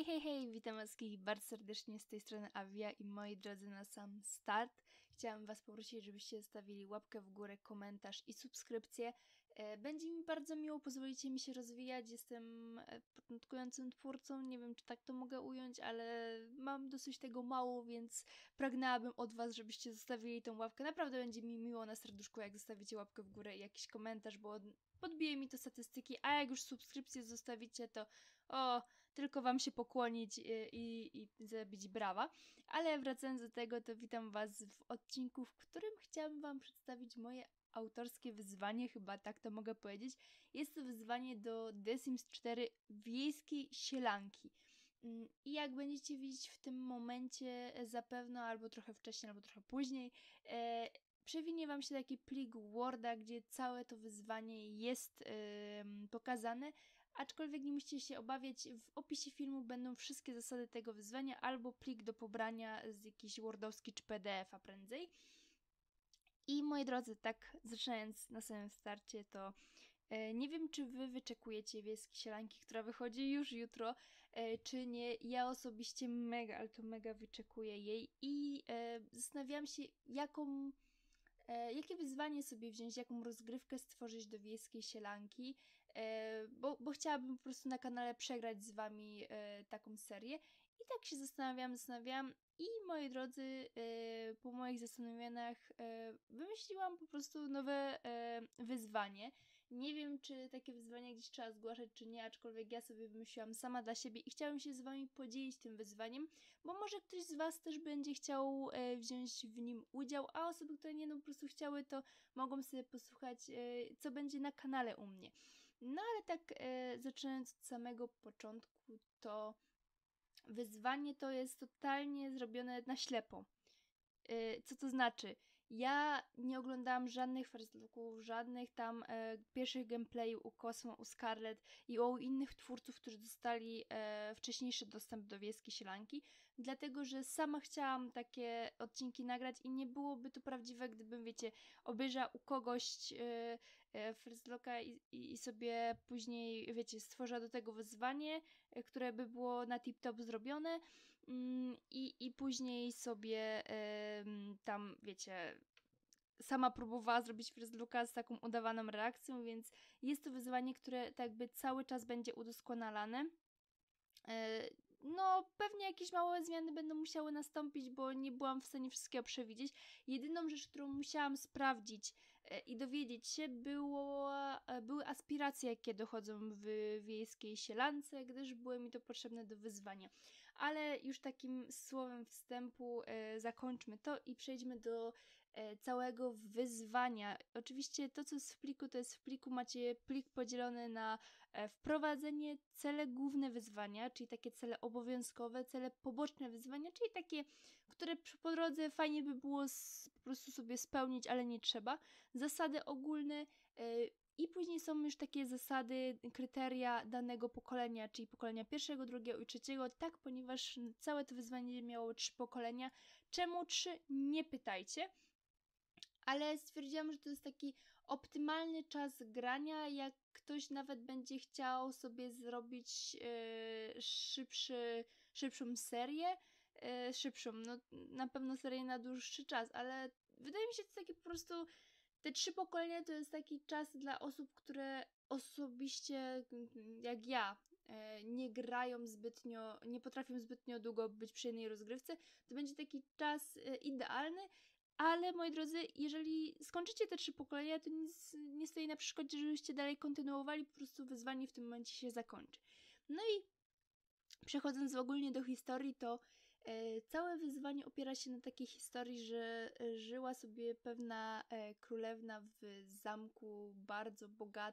Hej, witam was wszystkich bardzo serdecznie z tej strony Avia i moi drodzy, na sam start chciałam was poprosić, żebyście zostawili łapkę w górę, komentarz i subskrypcję. Będzie mi bardzo miło, pozwolicie mi się rozwijać, jestem początkującym twórcą, nie wiem czy tak to mogę ująć, ale mam dosyć tego mało, więc pragnęłabym od was, żebyście zostawili tą łapkę. Naprawdę będzie mi miło na serduszku, jak zostawicie łapkę w górę i jakiś komentarz, bo podbije mi to statystyki, a jak już subskrypcję zostawicie, to tylko wam się pokłonić i zabić brawa. Ale wracając do tego, to witam was w odcinku, w którym chciałam wam przedstawić moje autorskie wyzwanie, chyba tak to mogę powiedzieć. Jest to wyzwanie do The Sims 4 Wiejskiej Sielanki. I jak będziecie widzieć w tym momencie, zapewne albo trochę wcześniej, albo trochę później, przewinie wam się taki plik Worda, gdzie całe to wyzwanie jest pokazane. Aczkolwiek nie musicie się obawiać, w opisie filmu będą wszystkie zasady tego wyzwania albo plik do pobrania z jakiejś wordowski czy PDF-a prędzej. I moi drodzy, tak zaczynając na samym starcie, to nie wiem, czy wy wyczekujecie Wiejskiej Sielanki, która wychodzi już jutro, czy nie. Ja osobiście mega, ale to mega wyczekuję jej i zastanawiałam się, jakie wyzwanie sobie wziąć, jaką rozgrywkę stworzyć do Wiejskiej Sielanki, bo chciałabym po prostu na kanale przegrać z wami taką serię. I tak się zastanawiałam i moi drodzy, po moich zastanowieniach wymyśliłam po prostu nowe wyzwanie. Nie wiem, czy takie wyzwania gdzieś trzeba zgłaszać, czy nie, aczkolwiek ja sobie wymyśliłam sama dla siebie i chciałam się z wami podzielić tym wyzwaniem, bo może ktoś z was też będzie chciał wziąć w nim udział, a osoby, które nie, no po prostu chciały, to mogą sobie posłuchać, co będzie na kanale u mnie. No ale tak zaczynając od samego początku, to wyzwanie to jest totalnie zrobione na ślepo. Co to znaczy? Ja nie oglądałam żadnych first looków, żadnych tam pierwszych gameplayów u Cosmo, u Scarlett i u innych twórców, którzy dostali wcześniejszy dostęp do Wiejskiej Sielanki, dlatego, że sama chciałam takie odcinki nagrać i nie byłoby to prawdziwe, gdybym, wiecie, obejrzała u kogoś first looka i sobie później, wiecie, stworzyła do tego wyzwanie, które by było na tip-top zrobione, i później sobie tam, wiecie, sama próbowała zrobić first looka z taką udawaną reakcją, więc jest to wyzwanie, które tak jakby cały czas będzie udoskonalane. No, pewnie jakieś małe zmiany będą musiały nastąpić, bo nie byłam w stanie wszystkiego przewidzieć. Jedyną rzecz, którą musiałam sprawdzić i dowiedzieć się, były aspiracje, jakie dochodzą w Wiejskiej Sielance, gdyż były mi to potrzebne do wyzwania. Ale już takim słowem wstępu zakończmy to i przejdźmy do całego wyzwania. Oczywiście to, co jest w pliku, to jest w pliku, macie plik podzielony na wprowadzenie, cele główne wyzwania, czyli takie cele obowiązkowe, cele poboczne wyzwania, czyli takie, które po drodze fajnie by było po prostu sobie spełnić, ale nie trzeba. Zasady ogólne i później są już takie zasady, kryteria danego pokolenia, czyli pokolenia pierwszego, drugiego i trzeciego, tak, ponieważ całe to wyzwanie miało 3 pokolenia. Czemu 3? Nie pytajcie. Ale stwierdziłam, że to jest taki optymalny czas grania, jak ktoś nawet będzie chciał sobie zrobić szybszą serię, no na pewno serię na dłuższy czas, ale wydaje mi się, że to taki po prostu, te 3 pokolenia to jest taki czas dla osób, które osobiście, jak ja, nie grają zbytnio, nie potrafią zbytnio długo być przy jednej rozgrywce, to będzie taki czas idealny. Ale moi drodzy, jeżeli skończycie te 3 pokolenia, to nic nie stoi na przeszkodzie, żebyście dalej kontynuowali, po prostu wyzwanie w tym momencie się zakończy. No i przechodząc ogólnie do historii, to całe wyzwanie opiera się na takiej historii, że żyła sobie pewna królewna w zamku bardzo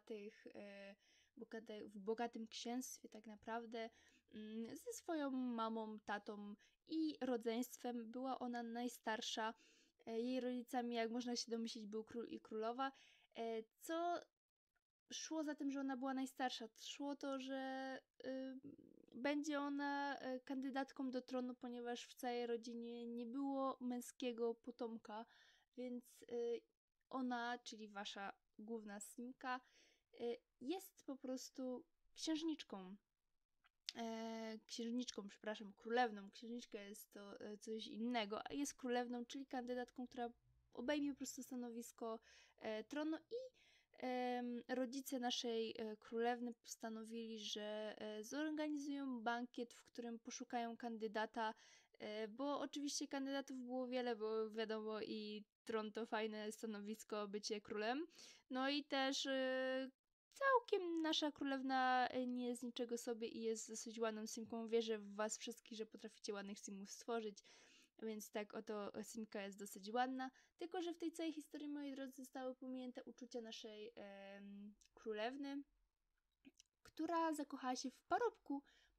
w bogatym księstwie tak naprawdę, ze swoją mamą, tatą i rodzeństwem. Była ona najstarsza. Jej rodzicami, jak można się domyślić, był król i królowa, co szło za tym, że ona była najstarsza. Szło to, że będzie ona kandydatką do tronu, ponieważ w całej rodzinie nie było męskiego potomka, więc ona, czyli wasza główna Simka, jest po prostu księżniczką. księżniczką, przepraszam, królewną. Księżniczka jest to coś innego, a jest królewną, czyli kandydatką, która obejmie po prostu stanowisko tronu i rodzice naszej królewny postanowili, że zorganizują bankiet, w którym poszukają kandydata, bo oczywiście kandydatów było wiele, bo wiadomo i tron to fajne stanowisko, bycie królem. No i też całkiem nasza królewna nie jest niczego sobie i jest dosyć ładną simką. Wierzę w was wszystkich, że potraficie ładnych simów stworzyć. Więc tak oto simka jest dosyć ładna. Tylko że w tej całej historii, moi drodzy, zostały pominięte uczucia naszej królewny, która zakochała się w parobku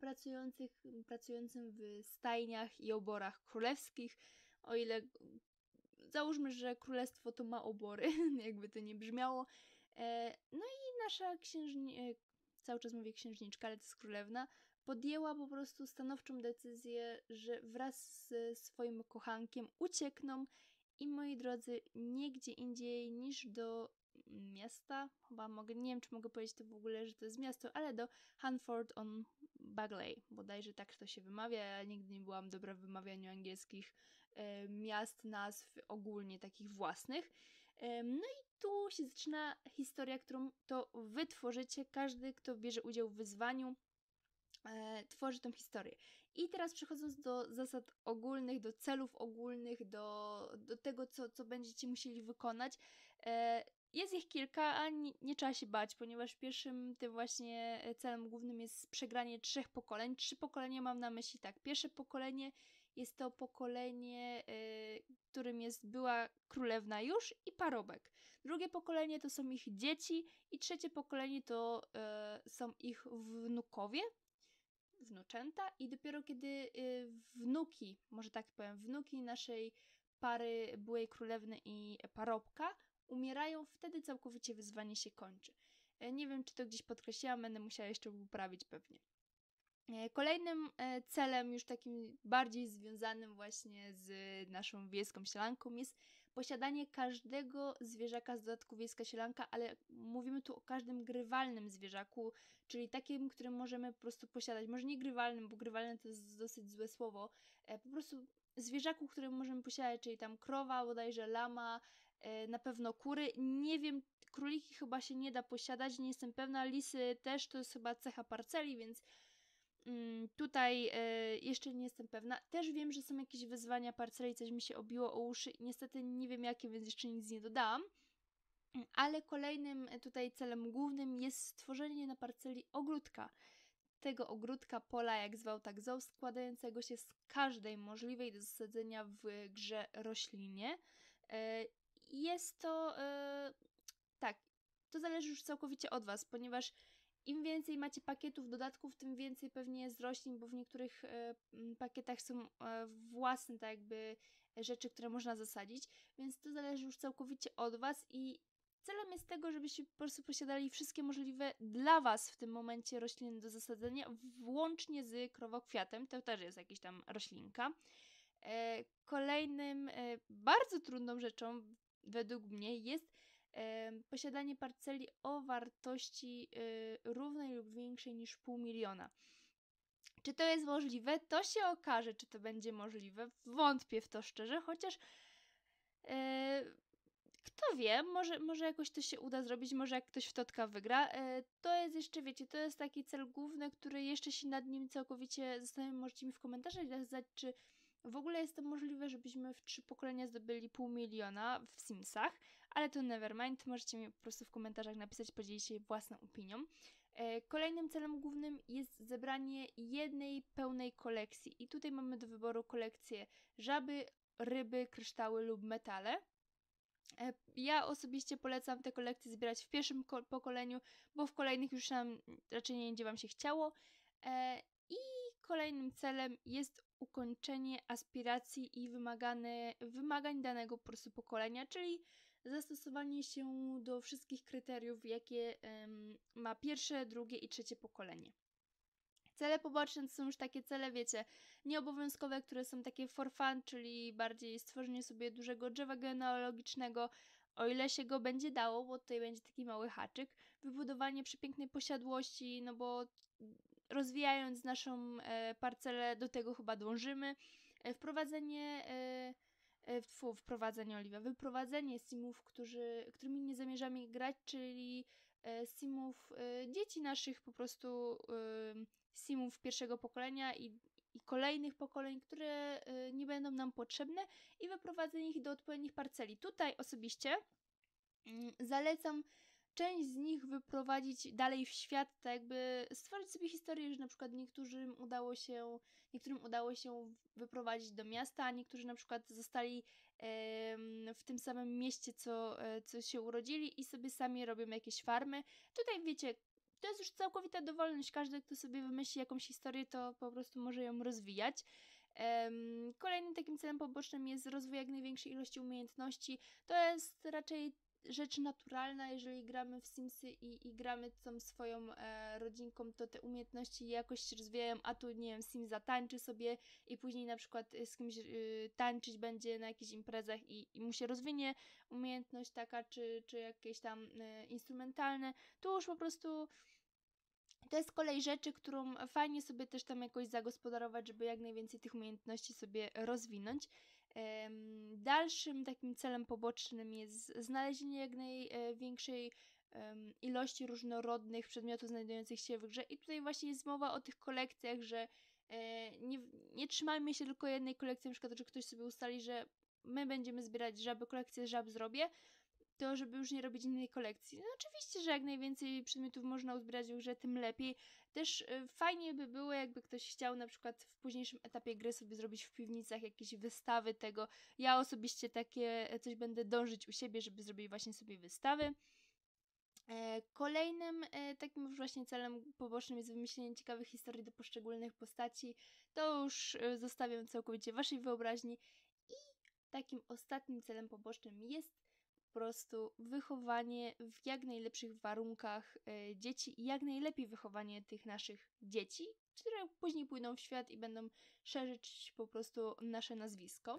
pracującym w stajniach i oborach królewskich. O ile załóżmy, że królestwo to ma obory, jakby to nie brzmiało. No i nasza cały czas mówię księżniczka, ale to jest królewna, podjęła po prostu stanowczą decyzję, że wraz ze swoim kochankiem uciekną i, moi drodzy, nie gdzie indziej niż do miasta, chyba nie wiem, czy mogę powiedzieć to w ogóle, że to jest miasto, ale do Hanford on Bagley, bodajże tak to się wymawia. Ja nigdy nie byłam dobra w wymawianiu angielskich miast, nazw ogólnie takich własnych. No i tu się zaczyna historia, którą to wy tworzycie. Każdy, kto bierze udział w wyzwaniu, tworzy tą historię. I teraz przechodząc do zasad ogólnych, do celów ogólnych, do tego, co będziecie musieli wykonać. Jest ich kilka, a nie trzeba się bać, ponieważ pierwszym tym właśnie celem głównym jest przegranie 3 pokoleń. 3 pokolenia mam na myśli tak. Pierwsze pokolenie jest to pokolenie, którym jest była królewna już i parobek. Drugie pokolenie to są ich dzieci i trzecie pokolenie to są ich wnukowie, wnuczęta i dopiero kiedy wnuki, może tak powiem, wnuki naszej pary byłej królewny i parobka umierają, wtedy całkowicie wyzwanie się kończy. Nie wiem, czy to gdzieś podkreśliłam, będę musiała jeszcze poprawić pewnie. Kolejnym celem, już takim bardziej związanym właśnie z naszą wiejską sielanką, jest posiadanie każdego zwierzaka z dodatku wiejska sielanka, ale mówimy tu o każdym grywalnym zwierzaku, czyli takim, którym możemy po prostu posiadać. Może nie grywalnym, bo grywalne to jest dosyć złe słowo. Po prostu zwierzaku, którym możemy posiadać, czyli tam krowa, bodajże lama, na pewno kury. Nie wiem, króliki chyba się nie da posiadać, nie jestem pewna. Lisy też, to jest chyba cecha parceli, więc tutaj jeszcze nie jestem pewna. Też wiem, że są jakieś wyzwania parceli, coś mi się obiło o uszy. Niestety nie wiem jakie, więc jeszcze nic nie dodałam. Ale kolejnym tutaj celem głównym jest stworzenie na parceli ogródka. Tego ogródka, pola, jak zwał, tak zwał, składającego się z każdej możliwej do zasadzenia w grze roślinie. Jest to... tak, to zależy już całkowicie od was, ponieważ im więcej macie pakietów, dodatków, tym więcej pewnie jest roślin, bo w niektórych pakietach są własne tak jakby rzeczy, które można zasadzić, więc to zależy już całkowicie od was i celem jest tego, żebyście po prostu posiadali wszystkie możliwe dla was w tym momencie rośliny do zasadzenia, włącznie z krowokwiatem, to też jest jakaś tam roślinka. Kolejnym bardzo trudną rzeczą według mnie jest posiadanie parceli o wartości równej lub większej niż 500 000. Czy to jest możliwe? To się okaże, czy to będzie możliwe. Wątpię w to szczerze, chociaż kto wie, może jakoś to się uda zrobić, może jak ktoś w Totka wygra. To jest jeszcze, wiecie, to jest taki cel główny, który jeszcze się nad nim całkowicie zastanawiam. Możecie mi w komentarzach napisać, czy w ogóle jest to możliwe, żebyśmy w 3 pokolenia zdobyli 500 000 w Simsach, ale to nevermind, możecie mi po prostu w komentarzach napisać, podzielić się własną opinią. Kolejnym celem głównym jest zebranie jednej pełnej kolekcji i tutaj mamy do wyboru kolekcję żaby, ryby, kryształy lub metale. Ja osobiście polecam te kolekcje zbierać w pierwszym pokoleniu, bo w kolejnych już nam raczej nie będzie wam się chciało. I kolejnym celem jest ukończenie aspiracji i wymagań danego po prostu pokolenia, czyli zastosowanie się do wszystkich kryteriów, jakie ma pierwsze, drugie i trzecie pokolenie. Cele poboczne to są już takie cele, wiecie, nieobowiązkowe, które są takie for fun, czyli bardziej stworzenie sobie dużego drzewa genealogicznego, o ile się go będzie dało, bo tutaj będzie taki mały haczyk, wybudowanie przepięknej posiadłości, no bo rozwijając naszą parcelę, do tego chyba dążymy. Wyprowadzenie simów, którymi nie zamierzamy grać, czyli simów dzieci naszych, po prostu simów pierwszego pokolenia i kolejnych pokoleń, które nie będą nam potrzebne, i wyprowadzenie ich do odpowiednich parceli. Tutaj osobiście zalecam część z nich wyprowadzić dalej w świat, tak jakby stworzyć sobie historię, że na przykład niektórym udało się wyprowadzić do miasta, a niektórzy na przykład zostali w tym samym mieście, co się urodzili, i sobie sami robią jakieś farmy. Tutaj wiecie, to jest już całkowita dowolność. Każdy, kto sobie wymyśli jakąś historię, to po prostu może ją rozwijać. Kolejnym takim celem pobocznym jest rozwój jak największej ilości umiejętności. To jest raczej rzecz naturalna, jeżeli gramy w Simsy i gramy tą swoją rodzinką, to te umiejętności jakoś się rozwijają, a tu, nie wiem, Sim zatańczy sobie i później na przykład z kimś tańczyć będzie na jakichś imprezach i mu się rozwinie umiejętność taka, czy jakieś tam instrumentalne. Tu już po prostu to jest kolej rzeczy, którą fajnie sobie też tam jakoś zagospodarować, żeby jak najwięcej tych umiejętności sobie rozwinąć. Dalszym takim celem pobocznym jest znalezienie jak największej ilości różnorodnych przedmiotów znajdujących się w grze, i tutaj właśnie jest mowa o tych kolekcjach, że nie trzymajmy się tylko jednej kolekcji, na przykład, że ktoś sobie ustali, że my będziemy zbierać żaby, kolekcję żab zrobię, to żeby już nie robić innej kolekcji. No oczywiście, że jak najwięcej przedmiotów można uzbierać w grze, tym lepiej. Też fajnie by było, jakby ktoś chciał na przykład w późniejszym etapie gry sobie zrobić w piwnicach jakieś wystawy tego. Ja osobiście takie coś będę dążyć u siebie, żeby zrobić właśnie sobie wystawy. Kolejnym takim już właśnie celem pobocznym jest wymyślenie ciekawych historii do poszczególnych postaci. To już zostawiam całkowicie waszej wyobraźni. I takim ostatnim celem pobocznym jest po prostu wychowanie w jak najlepszych warunkach dzieci i jak najlepiej wychowanie tych naszych dzieci, które później pójdą w świat i będą szerzyć po prostu nasze nazwisko.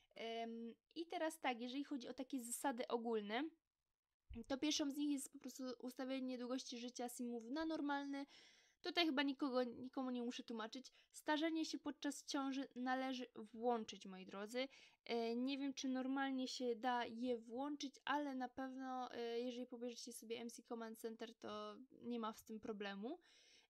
I teraz tak, jeżeli chodzi o takie zasady ogólne, to pierwszą z nich jest po prostu ustawienie długości życia simów na normalny. Tutaj chyba nikomu nie muszę tłumaczyć. Starzenie się podczas ciąży należy włączyć, moi drodzy. Nie wiem, czy normalnie się da je włączyć, ale na pewno, jeżeli pobierzecie sobie MC Command Center, to nie ma z tym problemu.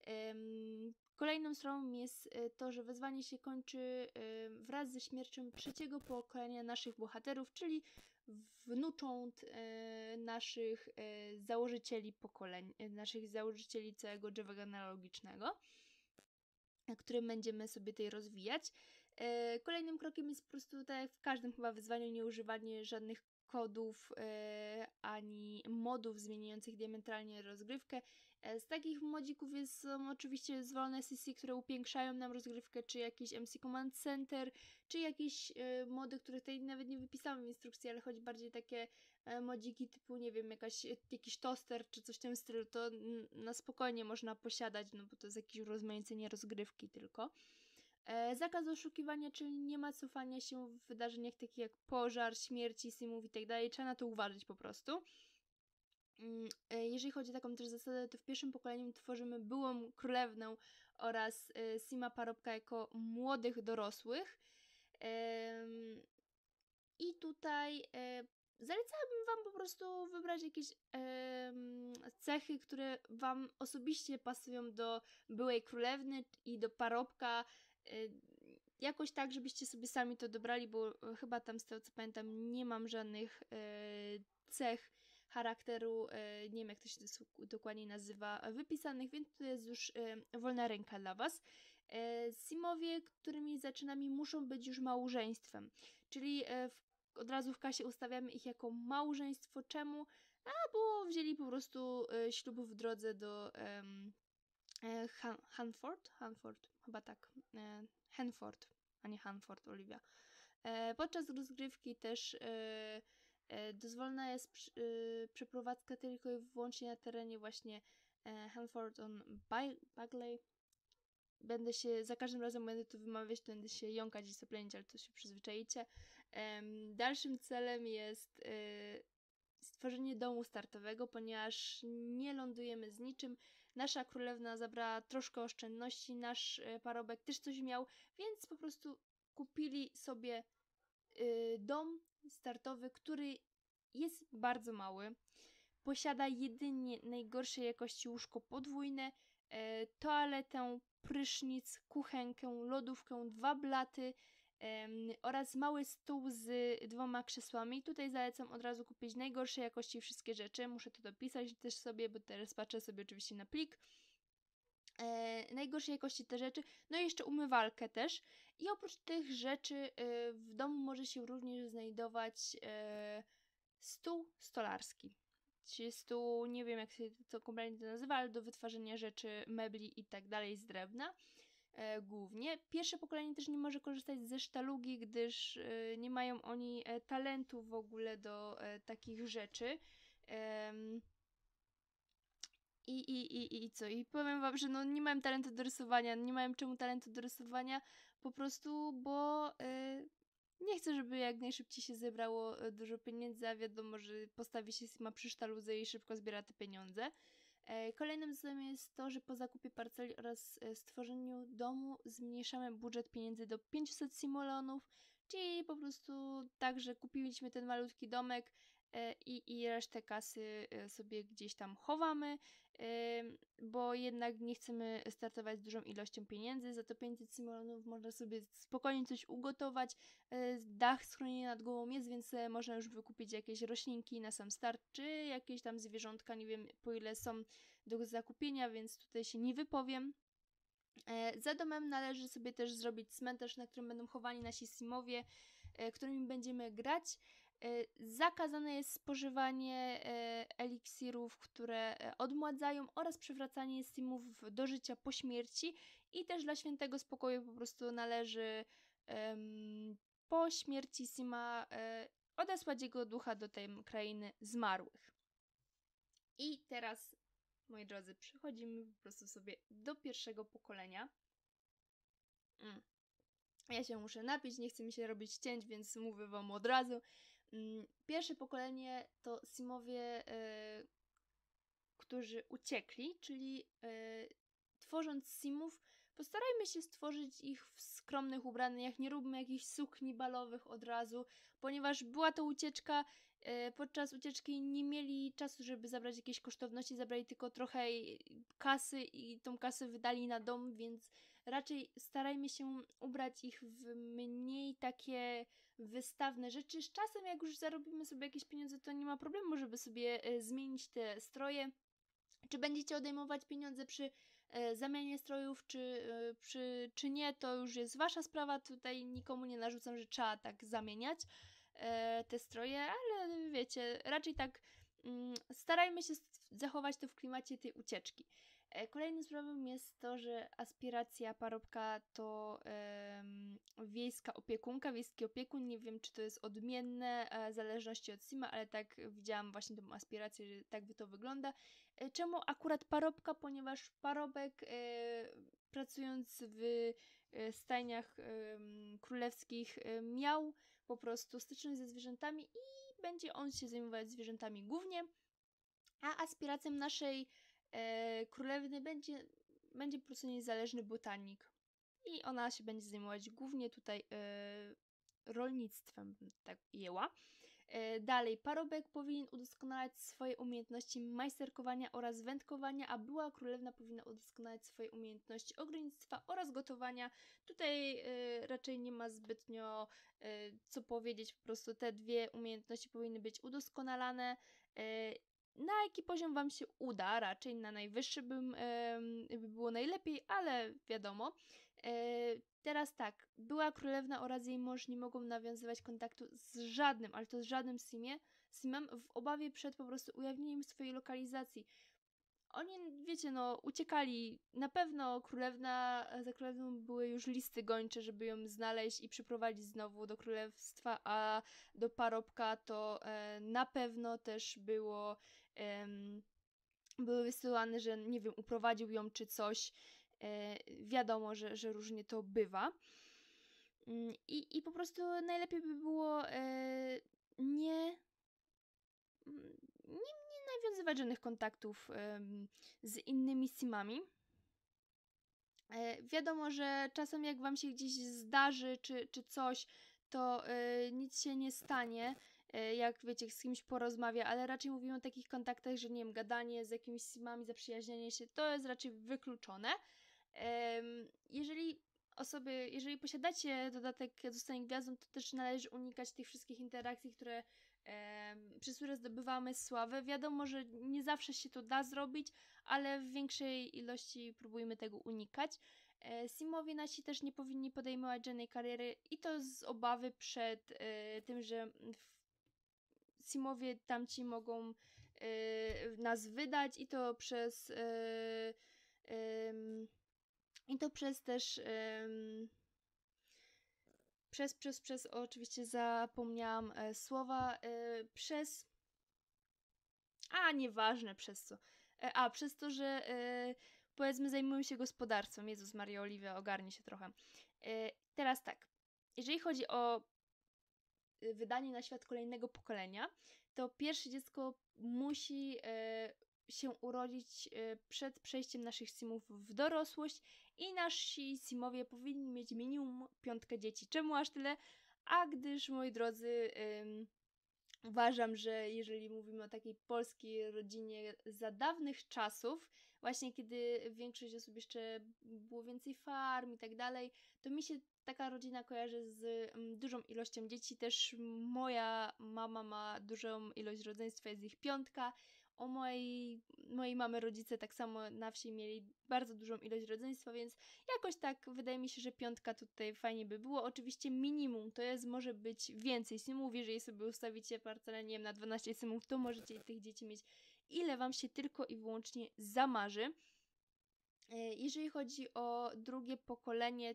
Kolejną sprawą jest to, że wezwanie się kończy wraz ze śmiercią trzeciego pokolenia naszych bohaterów, czyli wnucząt naszych założycieli pokoleń, naszych założycieli całego drzewa genealogicznego, na którym będziemy sobie tutaj rozwijać. Kolejnym krokiem jest po prostu, tak jak w każdym chyba wyzwaniu, nieużywanie żadnych kodów ani modów zmieniających diametralnie rozgrywkę. Z takich modzików są oczywiście zwolne CC, które upiększają nam rozgrywkę, czy jakiś MC Command Center, czy jakieś mody, których tutaj nawet nie wypisałam w instrukcji, ale chodzi bardziej takie modziki typu, nie wiem, jakiś toster, czy coś w tym stylu, to na spokojnie można posiadać, no bo to jest jakieś urozmaicenie rozgrywki tylko. Zakaz oszukiwania, czyli nie ma cofania się w wydarzeniach takich jak pożar, śmierci, simów i tak dalej. Trzeba na to uważać po prostu. Jeżeli chodzi o taką też zasadę, to w pierwszym pokoleniu tworzymy byłą królewnę oraz sima parobka jako młodych dorosłych. I tutaj zalecałabym wam po prostu wybrać jakieś cechy, które wam osobiście pasują do byłej królewny i do parobka. Jakoś tak, żebyście sobie sami to dobrali, bo chyba tam, z tego co pamiętam, nie mam żadnych cech charakteru, nie wiem jak to się dokładnie nazywa, wypisanych, więc to jest już wolna ręka dla was. Simowie, którymi zaczynamy, muszą być już małżeństwem, czyli od razu w kasie ustawiamy ich jako małżeństwo. Czemu? Bo wzięli po prostu ślub w drodze do Hanford, chyba tak, Hanford, a nie Hanford, Oliwia. Podczas rozgrywki też dozwolona jest przeprowadzka tylko i wyłącznie na terenie właśnie Hanford on Bagley. Będę się, za każdym razem będę to wymawiać, to będę się jąkać i soplenić, ale to się przyzwyczajicie. Dalszym celem jest stworzenie domu startowego, ponieważ nie lądujemy z niczym. nasza królewna zabrała troszkę oszczędności, nasz parobek też coś miał, więc po prostu kupili sobie dom startowy, który jest bardzo mały. Posiada jedynie najgorszej jakości łóżko podwójne, toaletę, prysznic, kuchenkę, lodówkę, 2 blaty oraz mały stół z 2 krzesłami. Tutaj zalecam od razu kupić najgorszej jakości wszystkie rzeczy. Muszę to dopisać też sobie, bo teraz patrzę sobie oczywiście na plik. Najgorszej jakości te rzeczy, no i jeszcze umywalkę też. I oprócz tych rzeczy w domu może się również znajdować stół stolarski. Czyli stół, nie wiem jak się to kompletnie nazywa, ale do wytwarzania rzeczy, mebli i tak dalej z drewna głównie. Pierwsze pokolenie też nie może korzystać ze sztalugi, gdyż nie mają oni talentu w ogóle do takich rzeczy. I co? I powiem wam, że no nie miałem talentu do rysowania, nie miałem czemu talentu do rysowania, po prostu, bo nie chcę, żeby jak najszybciej się zebrało dużo pieniędzy, a wiadomo, że postawi się Sima przy sztaludze i szybko zbiera te pieniądze. Kolejnym zadaniem jest to, że po zakupie parceli oraz stworzeniu domu zmniejszamy budżet pieniędzy do 500 simoleonów, czyli po prostu tak, że kupiliśmy ten malutki domek i resztę kasy sobie gdzieś tam chowamy, bo jednak nie chcemy startować z dużą ilością pieniędzy. Za to 500 simoleonów można sobie spokojnie coś ugotować. Dach, schronienie nad głową jest, więc można już wykupić jakieś roślinki na sam start, czy jakieś tam zwierzątka, nie wiem po ile są do zakupienia, więc tutaj się nie wypowiem. Za domem należy sobie też zrobić cmentarz, na którym będą chowani nasi simowie, którymi będziemy grać. Zakazane jest spożywanie eliksirów, które odmładzają, oraz przywracanie simów do życia po śmierci. I też dla świętego spokoju po prostu należy po śmierci sima odesłać jego ducha do tej krainy zmarłych. I teraz, moi drodzy, przechodzimy po prostu sobie do pierwszego pokolenia. Ja się muszę napić, nie chce mi się robić cięć, więc mówię wam od razu. Pierwsze pokolenie to simowie, którzy uciekli, czyli tworząc simów, postarajmy się stworzyć ich w skromnych ubraniach, nie róbmy jakichś sukni balowych od razu, ponieważ była to ucieczka, podczas ucieczki nie mieli czasu, żeby zabrać jakieś kosztowności, zabrali tylko trochę kasy i tą kasę wydali na dom, więc raczej starajmy się ubrać ich w mniej takie wystawne rzeczy. Z czasem, jak już zarobimy sobie jakieś pieniądze, to nie ma problemu, żeby sobie zmienić te stroje. Czy będziecie odejmować pieniądze przy zamianie strojów, czy nie, to już jest wasza sprawa. Tutaj nikomu nie narzucam, że trzeba tak zamieniać te stroje, ale wiecie, raczej tak starajmy się zachować to w klimacie tej ucieczki. Kolejnym sprawą jest to, że aspiracja parobka to wiejska opiekunka, wiejski opiekun. Nie wiem, czy to jest odmienne w zależności od sima, ale tak widziałam właśnie tą aspirację, że tak by to wygląda. Czemu akurat parobka? Ponieważ parobek pracując w stajniach królewskich miał po prostu styczność ze zwierzętami i będzie on się zajmować zwierzętami głównie, a aspiracją naszej królewny będzie po prostu niezależny botanik i ona się będzie zajmować głównie tutaj rolnictwem, tak jęła. Dalej, parobek powinien udoskonalać swoje umiejętności majsterkowania oraz wędkowania, a była królewna powinna udoskonalać swoje umiejętności ogrodnictwa oraz gotowania. Tutaj raczej nie ma zbytnio co powiedzieć, po prostu te dwie umiejętności powinny być udoskonalane. Na jaki poziom wam się uda? Raczej na najwyższy by było najlepiej, ale wiadomo. Teraz tak, była królewna oraz jej mąż nie mogą nawiązywać kontaktu z żadnym, ale to z żadnym simem w obawie przed po prostu ujawnieniem swojej lokalizacji. Oni, wiecie, no, uciekali. Na pewno za królewną były już listy gończe, żeby ją znaleźć i przyprowadzić znowu do królestwa, a do parobka to na pewno też były wysyłane, że nie wiem, uprowadził ją czy coś. Wiadomo, że różnie to bywa. I po prostu najlepiej by było nie nawiązywać nawiązywać żadnych kontaktów z innymi simami. Wiadomo, że czasem jak wam się gdzieś zdarzy czy coś, to nic się nie stanie, jak wiecie, z kimś porozmawia, ale raczej mówimy o takich kontaktach, że nie wiem, gadanie z jakimiś simami, zaprzyjaźnianie się, to jest raczej wykluczone. Jeżeli posiadacie dodatek Zostań Gwiazdą, to też należy unikać tych wszystkich interakcji, przez które zdobywamy sławę. Wiadomo, że nie zawsze się to da zrobić, ale w większej ilości próbujmy tego unikać. Simowie nasi też nie powinni podejmować żadnej kariery i to z obawy przed tym, że Simowie tamci mogą nas wydać i to przez też oczywiście zapomniałam słowa, nieważne przez co. Przez to, że powiedzmy zajmują się gospodarstwem. Jezus Maria, Oliwia, ogarnie się trochę. Teraz tak, jeżeli chodzi o wydanie na świat kolejnego pokolenia, to pierwsze dziecko musi się urodzić przed przejściem naszych simów w dorosłość i nasi simowie powinni mieć minimum 5 dzieci. Czemu aż tyle? Gdyż, moi drodzy, uważam, że jeżeli mówimy o takiej polskiej rodzinie za dawnych czasów, właśnie kiedy większość osób jeszcze było więcej farm i tak dalej, to mi się taka rodzina kojarzy z dużą ilością dzieci. Też moja mama ma dużą ilość rodzeństwa, jest ich 5. O mojej mamy rodzice tak samo na wsi mieli bardzo dużą ilość rodzeństwa, więc jakoś tak wydaje mi się, że 5 tutaj fajnie by było. Oczywiście minimum to może być więcej simów. Jeżeli sobie ustawicie parcelę, nie wiem, na 12 simów, to możecie tych dzieci mieć ile wam się tylko i wyłącznie zamarzy. Jeżeli chodzi o drugie pokolenie,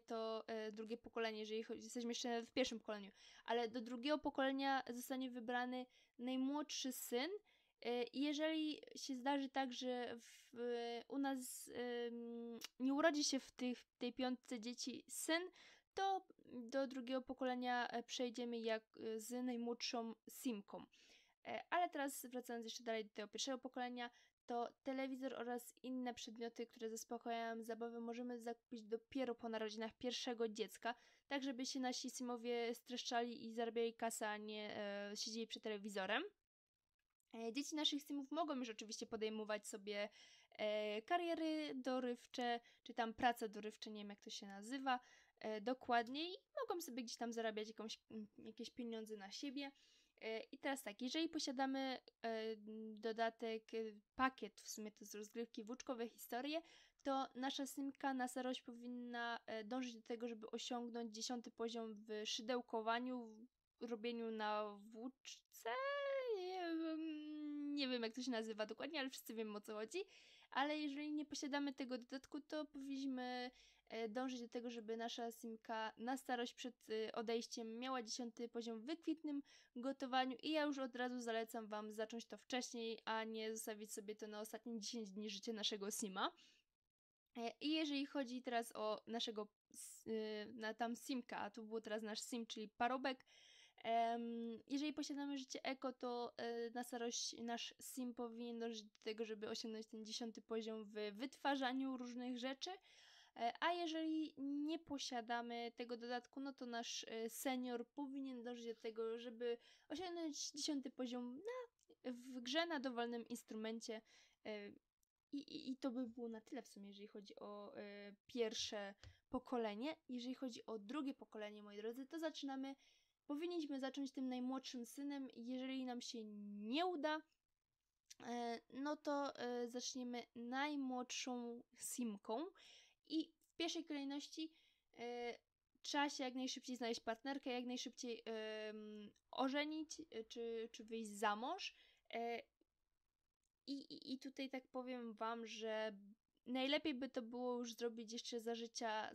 jesteśmy jeszcze w pierwszym pokoleniu, ale do drugiego pokolenia zostanie wybrany najmłodszy syn. I jeżeli się zdarzy tak, że u nas nie urodzi się w tej 5 dzieci syn, to do drugiego pokolenia przejdziemy jak z najmłodszą simką. Ale teraz wracając jeszcze dalej do tego pierwszego pokolenia, to telewizor oraz inne przedmioty, które zaspokajają zabawę, możemy zakupić dopiero po narodzinach pierwszego dziecka, tak żeby się nasi simowie streszczali i zarabiali kasę, a nie siedzieli przed telewizorem. Dzieci naszych simów mogą już oczywiście podejmować sobie kariery dorywcze, czy tam prace dorywcze, nie wiem jak to się nazywa dokładnie, i mogą sobie gdzieś tam zarabiać jakieś pieniądze na siebie. I teraz tak, jeżeli posiadamy pakiet w sumie to z rozgrywki Włóczkowe historie, to nasza simka na starość powinna dążyć do tego, żeby osiągnąć 10 poziom w szydełkowaniu, w robieniu na włóczce. Nie wiem jak to się nazywa dokładnie, ale wszyscy wiemy o co chodzi. Ale jeżeli nie posiadamy tego dodatku, to powinniśmy dążyć do tego, żeby nasza simka na starość przed odejściem miała 10 poziom w wykwitnym gotowaniu i ja już od razu zalecam wam zacząć to wcześniej, a nie zostawić sobie to na ostatnie 10 dni życia naszego sima. I jeżeli chodzi teraz o naszego tam simka, a tu był teraz nasz sim, czyli parobek, jeżeli posiadamy życie eko, to na starość nasz sim powinien dążyć do tego, żeby osiągnąć ten 10 poziom w wytwarzaniu różnych rzeczy, a jeżeli nie posiadamy tego dodatku, no to nasz senior powinien dążyć do tego, żeby osiągnąć 10 poziom w grze na dowolnym instrumencie. I to by było na tyle w sumie, jeżeli chodzi o pierwsze pokolenie. Jeżeli chodzi o drugie pokolenie, moi drodzy, to powinniśmy zacząć tym najmłodszym synem. Jeżeli nam się nie uda, no to zaczniemy najmłodszą simką i w pierwszej kolejności trzeba się jak najszybciej znaleźć partnerkę, jak najszybciej ożenić czy wyjść za mąż. I tutaj tak powiem wam, że najlepiej by to było już zrobić jeszcze za życia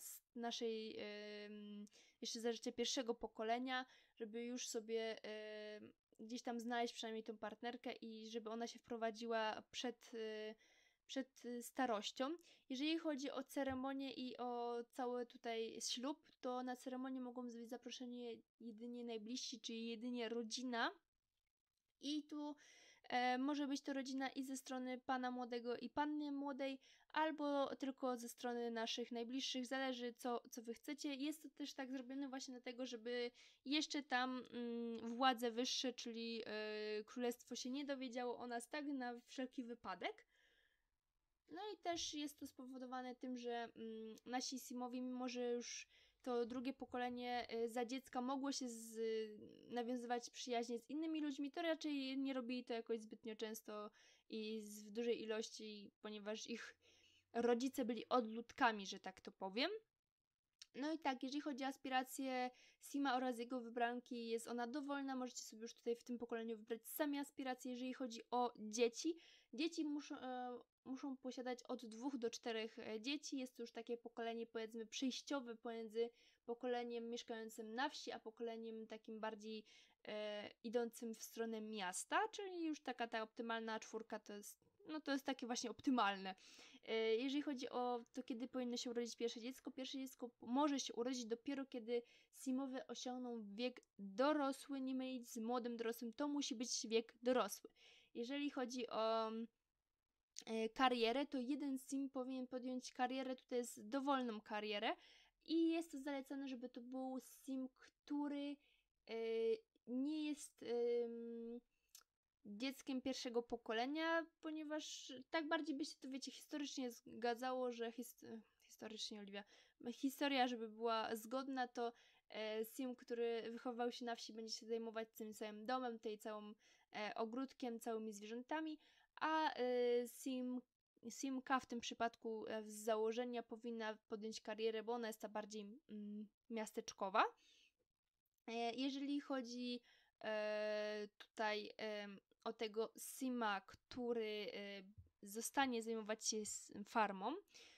jeszcze za życia pierwszego pokolenia, żeby już sobie gdzieś tam znaleźć przynajmniej tą partnerkę i żeby ona się wprowadziła przed starością. Jeżeli chodzi o ceremonię i o cały tutaj ślub, to na ceremonię mogą być zaproszeni jedynie najbliżsi, czyli jedynie rodzina. I tu Może być to rodzina i ze strony pana młodego i panny młodej, albo tylko ze strony naszych najbliższych, zależy co wy chcecie. Jest to też tak zrobione właśnie dlatego, żeby jeszcze tam władze wyższe, czyli królestwo się nie dowiedziało o nas, tak na wszelki wypadek. No i też jest to spowodowane tym, że nasi Simowi, mimo że już to drugie pokolenie za dziecka mogło się nawiązywać przyjaźnie z innymi ludźmi, to raczej nie robili to jakoś zbytnio często i w dużej ilości, ponieważ ich rodzice byli odludkami, że tak to powiem. No i tak, jeżeli chodzi o aspiracje Sima oraz jego wybranki, jest ona dowolna, możecie sobie już tutaj w tym pokoleniu wybrać sami aspiracje. Jeżeli chodzi o dzieci, dzieci muszą posiadać od 2 do 4 dzieci, jest to już takie pokolenie powiedzmy przejściowe pomiędzy pokoleniem mieszkającym na wsi, a pokoleniem takim bardziej idącym w stronę miasta, czyli już taka ta optymalna czwórka to jest takie właśnie optymalne. Jeżeli chodzi o to, kiedy powinno się urodzić pierwsze dziecko może się urodzić dopiero kiedy Simowie osiągną wiek dorosły, nie mylić z młodym dorosłym, to musi być wiek dorosły. Jeżeli chodzi o karierę, to jeden Sim powinien podjąć karierę, tutaj jest dowolną karierę i jest to zalecane, żeby to był Sim, który nie jest dzieckiem pierwszego pokolenia, ponieważ tak bardziej by się to, wiecie, historycznie zgadzało, że historycznie, Oliwia, historia, żeby była zgodna, to Sim, który wychowywał się na wsi, będzie się zajmować tym całym domem, tutaj całym ogródkiem, całymi zwierzętami, a Simka w tym przypadku z założenia powinna podjąć karierę, bo ona jest ta bardziej miasteczkowa. Jeżeli chodzi tutaj o tego Sima, który zostanie zajmować się farmą,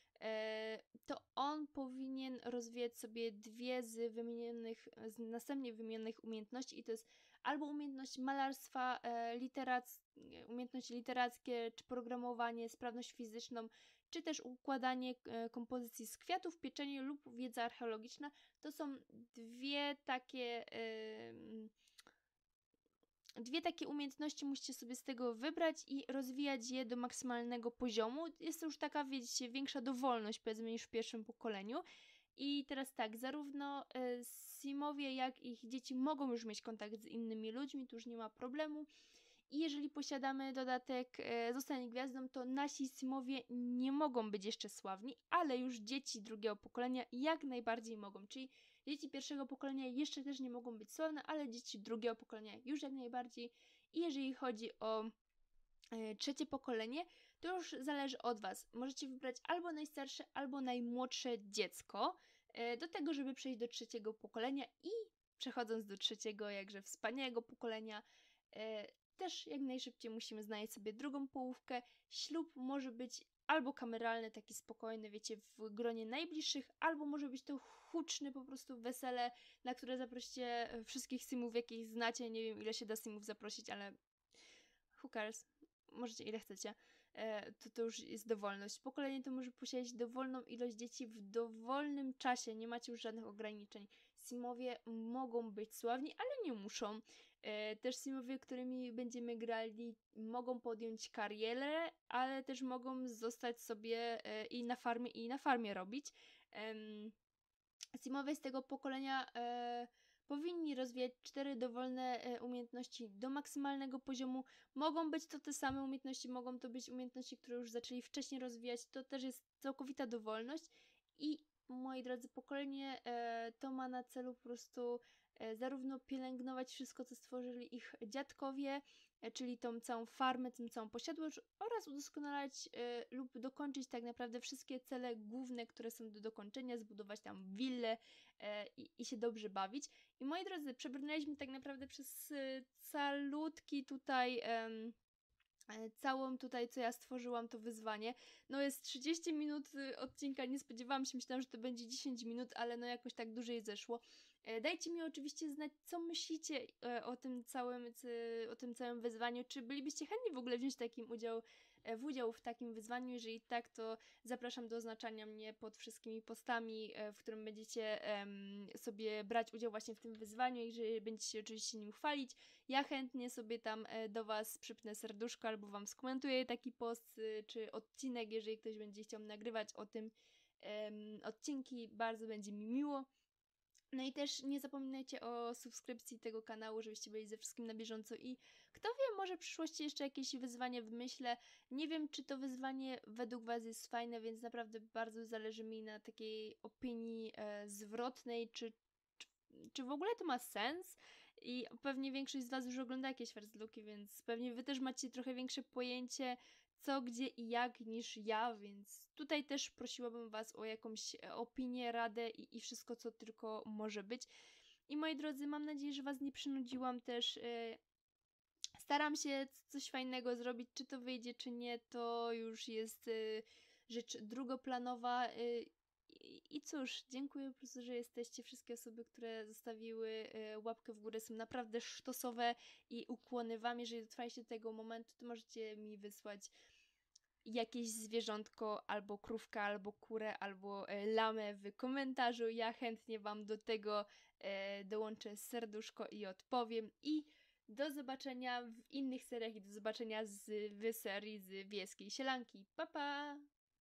to on powinien rozwijać sobie dwie z następnie wymienionych umiejętności i to jest albo umiejętność malarstwa, umiejętności literackie, czy programowanie, sprawność fizyczną, czy też układanie kompozycji z kwiatów, pieczenie lub wiedza archeologiczna. To są dwie takie umiejętności musicie sobie z tego wybrać i rozwijać je do maksymalnego poziomu. Jest to już taka, wiecie, większa dowolność, powiedzmy, niż w pierwszym pokoleniu. I teraz tak, zarówno Simowie, jak i ich dzieci mogą już mieć kontakt z innymi ludźmi, tu już nie ma problemu. I jeżeli posiadamy dodatek Zostań gwiazdą, to nasi Simowie nie mogą być jeszcze sławni, ale już dzieci drugiego pokolenia jak najbardziej mogą. Czyli dzieci pierwszego pokolenia jeszcze też nie mogą być sławne, ale dzieci drugiego pokolenia już jak najbardziej. I jeżeli chodzi o trzecie pokolenie, to już zależy od Was. Możecie wybrać albo najstarsze, albo najmłodsze dziecko do tego, żeby przejść do trzeciego pokolenia i przechodząc do trzeciego, jakże wspaniałego pokolenia, też jak najszybciej musimy znaleźć sobie drugą połówkę. Ślub może być albo kameralny, taki spokojny, wiecie, w gronie najbliższych, albo może być to huczny po prostu wesele, na które zaprosicie wszystkich Simów, jakich znacie. Nie wiem, ile się da Simów zaprosić, ale who cares? Możecie ile chcecie. To już jest dowolność. Pokolenie to może posiadać dowolną ilość dzieci w dowolnym czasie. Nie macie już żadnych ograniczeń. Simowie mogą być sławni, ale nie muszą. Też Simowie, którymi będziemy grali, mogą podjąć karierę, ale też mogą zostać sobie i na farmie robić. Simowie z tego pokolenia powinni rozwijać 4 dowolne umiejętności do maksymalnego poziomu. Mogą być to te same umiejętności, mogą to być umiejętności, które już zaczęli wcześniej rozwijać. To też jest całkowita dowolność. I moi drodzy, pokolenie to ma na celu po prostu zarówno pielęgnować wszystko, co stworzyli ich dziadkowie, czyli tą całą farmę, tą całą posiadłość oraz udoskonalać lub dokończyć tak naprawdę wszystkie cele główne, które są do dokończenia, zbudować tam willę i się dobrze bawić. I moi drodzy, przebrnęliśmy tak naprawdę przez calutki tutaj całą tutaj, co ja stworzyłam, to wyzwanie. No jest 30 minut odcinka, nie spodziewałam się, myślałam, że to będzie 10 minut, ale no jakoś tak dłużej zeszło. Dajcie mi oczywiście znać, co myślicie o tym całym wyzwaniu. Czy bylibyście chętni w ogóle wziąć udział w takim wyzwaniu? Jeżeli tak, to zapraszam do oznaczania mnie pod wszystkimi postami, w którym będziecie sobie brać udział właśnie w tym wyzwaniu i że będziecie oczywiście nim chwalić. Ja chętnie sobie tam do Was przypnę serduszko albo Wam skomentuję taki post czy odcinek, jeżeli ktoś będzie chciał nagrywać o tym odcinki. Bardzo będzie mi miło. No i też nie zapominajcie o subskrypcji tego kanału, żebyście byli ze wszystkim na bieżąco i kto wie, może w przyszłości jeszcze jakieś wyzwanie wymyślę. Nie wiem, czy to wyzwanie według Was jest fajne, więc naprawdę bardzo zależy mi na takiej opinii zwrotnej, czy w ogóle to ma sens. I pewnie większość z Was już ogląda jakieś First Looki, więc pewnie Wy też macie trochę większe pojęcie co, gdzie i jak niż ja, więc tutaj też prosiłabym Was o jakąś opinię, radę i wszystko, co tylko może być. I moi drodzy, mam nadzieję, że Was nie przynudziłam też. Staram się coś fajnego zrobić, czy to wyjdzie, czy nie, to już jest rzecz drugoplanowa. I cóż, dziękuję po prostu, że jesteście. Wszystkie osoby, które zostawiły łapkę w górę, są naprawdę sztosowe i ukłony Wam. Jeżeli dotrwaliście do tego momentu, to możecie mi wysłać jakieś zwierzątko, albo krówkę, albo kurę, albo lamę w komentarzu. Ja chętnie Wam do tego dołączę serduszko i odpowiem. I do zobaczenia w innych seriach i do zobaczenia w serii z Wiejskiej Sielanki. Pa, pa!